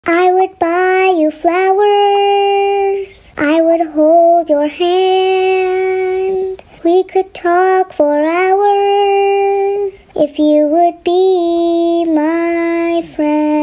I would buy you flowers. I would hold your hand. We could talk for hours if you would be my friend.